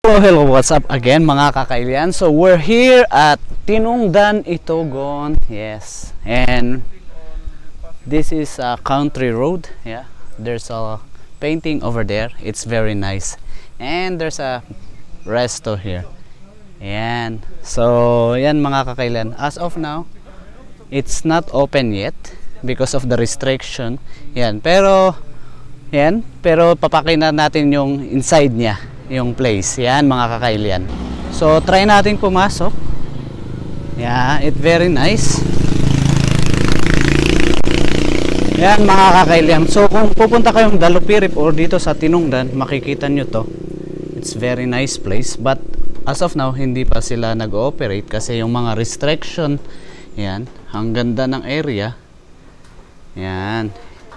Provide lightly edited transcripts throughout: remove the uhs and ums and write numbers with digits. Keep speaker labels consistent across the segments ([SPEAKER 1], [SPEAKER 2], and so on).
[SPEAKER 1] Hello, what's up again mga kakailian? So we're here at Tinungdan, Itogon. Yes. And this is a country road. Yeah. There's a painting over there. It's very nice. And there's a resto here. Yan. So yan mga kakailian. As of now, it's not open yet because of the restriction. Yan. Pero papakita natin yung inside niya. Yung place. Yan mga kakailian. So try natin pumasok. Yeah, it's very nice. Yan mga kakailian. So kung pupunta kayong Dalupirip or dito sa Tinungdan, makikita nyo to. It's very nice place. But as of now, hindi pa sila nag-ooperate kasi yung mga restriction. Yan. Ang ganda ng area. Yan.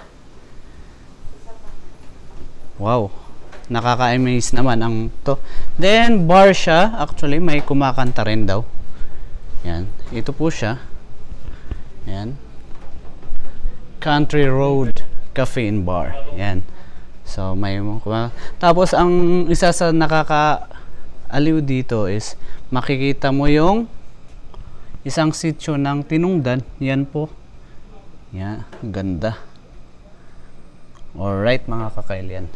[SPEAKER 1] Wow. Nakaka-amaze naman ang to. Then bar siya, actually may kumakanta rin daw. Yan, ito po siya. Yan. Country Road Cafe and Bar. Yan. So may tapos ang isa sa nakaka-aliw dito is makikita mo yung isang sitio ng Tinungdan. Yan po. Yan, ganda. Alright mga kakailian.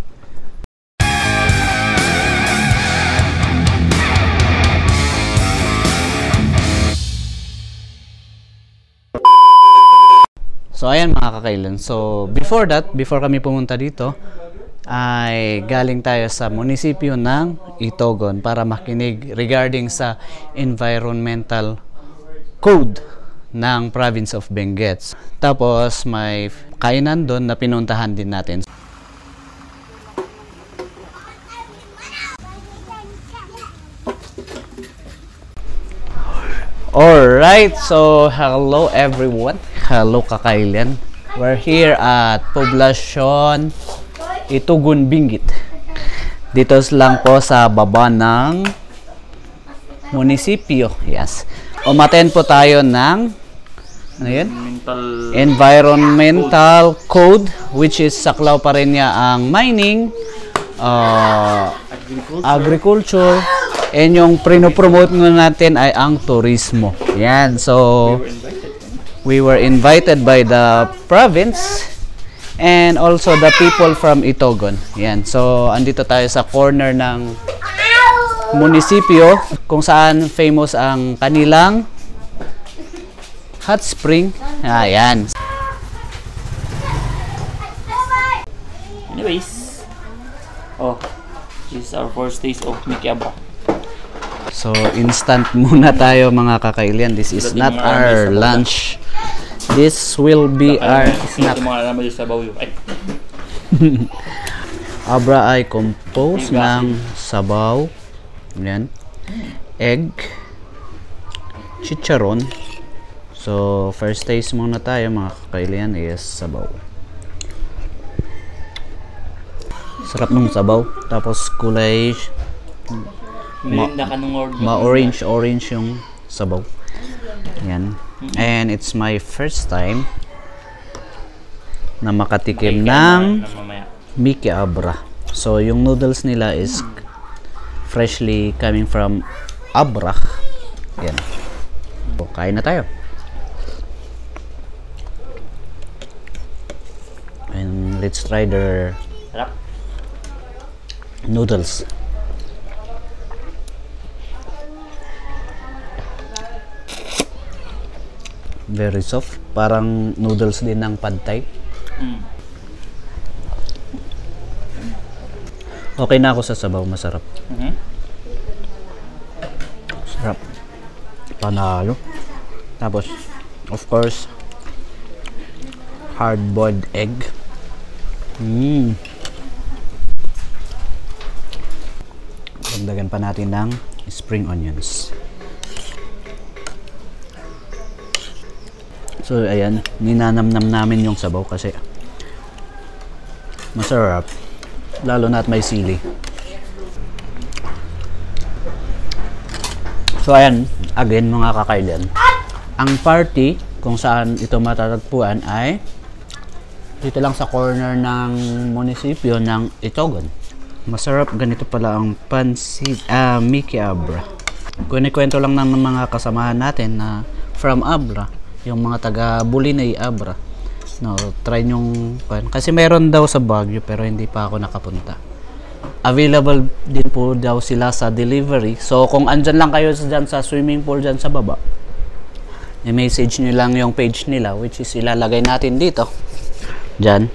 [SPEAKER 1] So ayan mga kakailan. So before kami pumunta dito, ay galing tayo sa munisipyo ng Itogon para makinig regarding sa environmental code ng province of Benguet. Tapos may kainan doon na pinuntahan din natin. Alright, so hello everyone. Hello kakailian. We're here at Poblacion Itogon, Benguet. Dito lang po sa baba ng munisipyo. Yes. Umaten po tayo ng ano yun? Environmental Code, which is saklaw pa rin niya ang mining, agriculture, and yung prinopromote natin ay ang turismo. Yan. So we were invited by the province and also the people from Itogon. Yan. So andito tayo sa corner ng munisipyo kung saan famous ang kanilang hot spring. Ayan.
[SPEAKER 2] Anyways, this is our first taste of Mickey Abra.
[SPEAKER 1] So instant muna tayo mga kakailian. This is not our lunch. This will be our snack. Abra ay composed ng sabaw, yan, egg, chicharon. So first taste muna tayo mga kakailian is sabaw. Sarap nung sabaw. Tapos kulay ma-orange yung sabaw. Yan. And it's my first time na makatikim ng Mickey Abra. So yung noodles nila is freshly coming from Abra. Yan. So, kain na tayo. And let's try their noodles. Very soft, parang noodles din ng pad thai. Okay na ako sa sabaw, masarap. Sarap. Panalo. Tapos, of course, hard-boiled egg. Dagdagan pa natin ng spring onions. So ayan, ninanamnam namin yung sabaw kasi masarap, lalo na at may sili. So ayan, again mga kakailian, ang party kung saan ito matatagpuan ay dito lang sa corner ng munisipyo ng Itogon. Masarap. Ganito pala ang pansit, Mickey Abra. Kwento lang ng mga kasamahan natin na from Abra, yung mga taga Bulinay Abra. No, try nyong kasi meron daw sa Baguio pero hindi pa ako nakapunta. Available din po daw sila sa delivery. So kung andyan lang kayo dyan sa swimming pool dyan sa baba, i-message nyo lang yung page nila, which is ilalagay natin dito dyan.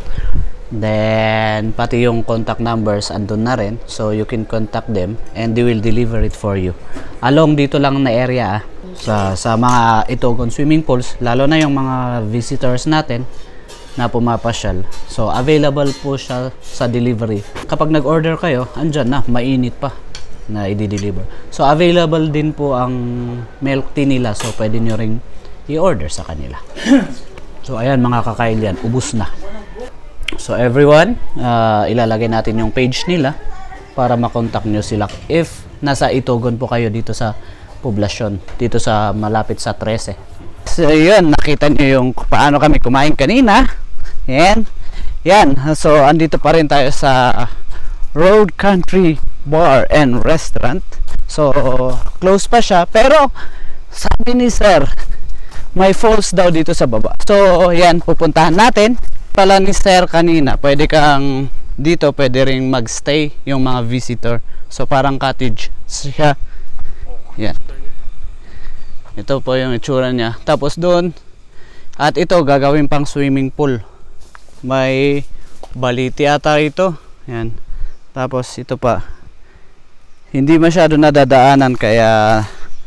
[SPEAKER 1] Then pati yung contact numbers andun na rin, so you can contact them and they will deliver it for you along dito lang na area sa mga Itogon swimming pools, lalo na yung mga visitors natin na pumapasyal. So available po siya sa delivery. Kapag nag-order kayo, andyan na, mainit pa na i-deliver. So available din po ang milk tea nila, so pwede nyo ring i-order sa kanila. So ayan mga kakailian, ubus na. So everyone, ilalagay natin yung page nila para makontak nyo sila if nasa Itogon po kayo dito sa poblasyon, dito sa malapit sa 13. So yun, nakita nyo yung paano kami kumain kanina. Yan. So andito pa rin tayo sa Road Country Bar and Restaurant. So close pa siya, pero sabi ni sir, may falls daw dito sa baba. So yan, pupuntahan natin. Pala ni sir kanina, pwede kang dito, pwede ring magstay yung mga visitor. So parang cottage siya. Yan. Ito po yung itsura niya. Tapos doon, at ito gagawin pang swimming pool. May baliti ata ito. Yan. Tapos ito pa. Hindi masyado nadadaanan kaya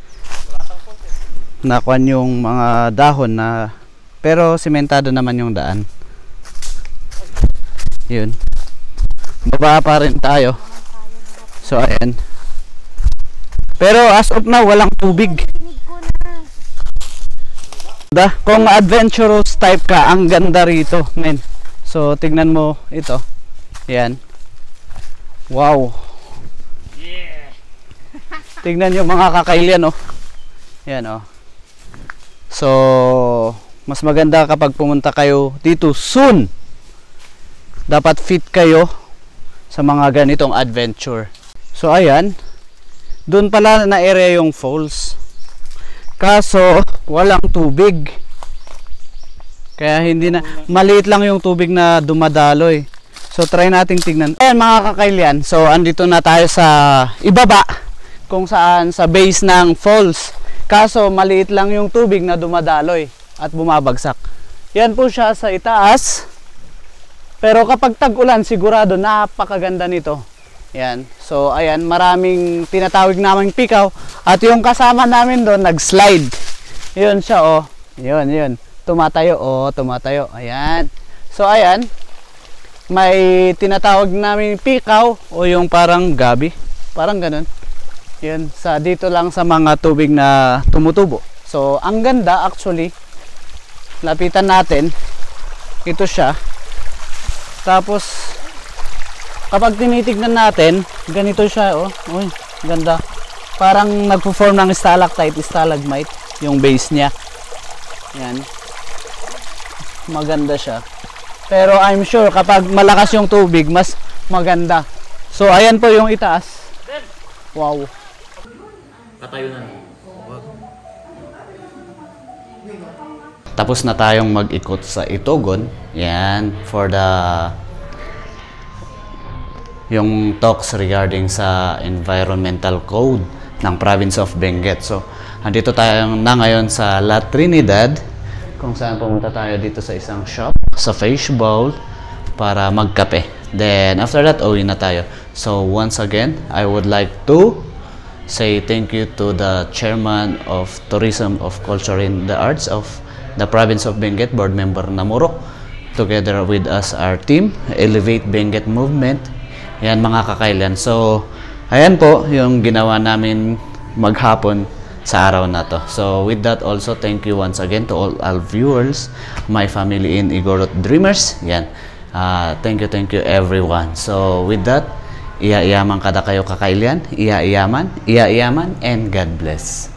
[SPEAKER 1] nakuan yung mga dahon na, pero sementado naman yung daan. Yun. Baba pa rin tayo. So ayan. Pero as of now walang tubig. Kung adventurous type ka, ang ganda rito, men. So tignan mo ito. Yan. Wow.
[SPEAKER 2] Yeah.
[SPEAKER 1] Tignan nyo mga kakailian, oh. Yan, oh. So mas maganda kapag pumunta kayo dito soon. Dapat fit kayo sa mga ganitong adventure. So ayan, doon pala na area yung falls, kaso walang tubig, kaya hindi na, maliit lang yung tubig na dumadaloy. So try nating tignan. Ayan mga kakailian, so andito na tayo sa ibaba, kung saan sa base ng falls, kaso maliit lang yung tubig na dumadaloy at bumabagsak. Yan po siya sa itaas. Pero kapag tag-ulan, sigurado napakaganda nito. Yan. So ayan, maraming tinatawag naming pikaw, at yung kasama namin doon nag-slide. Yun siya, oh. Yun. Tumatayo, oh, tumatayo. Ayan. So ayan, may tinatawag namin pikaw o yung parang gabi. Parang ganun. Yun, sa dito lang sa mga tubig na tumutubo. So ang ganda actually. Lapitan natin. Ito siya. Tapos kapag tinitignan natin, ganito siya, oh. Uy, ganda. Parang nagpo-form ng stalactite, stalagmite yung base niya. Yan. Maganda siya. Pero I'm sure kapag malakas yung tubig, mas maganda. So ayan po yung itaas. Wow.
[SPEAKER 2] Patayo na.
[SPEAKER 1] Tapos na tayong mag-ikot sa Itogon. Yan, for the yung talks regarding sa environmental code ng province of Benguet. So, andito tayo na ngayon sa La Trinidad, kung saan pumunta tayo dito sa isang shop, sa Fish Bowl, para magkape. Then, after that, uwi na tayo. So, once again, I would like to say thank you to the Chairman of Tourism of Culture and the Arts of the province of Benguet, Board Member Namuro, together with us, our team, Elevate Benguet Movement. Yan mga kakailan. So, ayan po yung ginawa namin maghapon sa araw na to. So, with that also, thank you once again to all our viewers, my family in Igorot Dreamers. Yan. Thank you everyone. So, with that, iya-iyaman kada kayo kakailan, iya-iyaman, and God bless.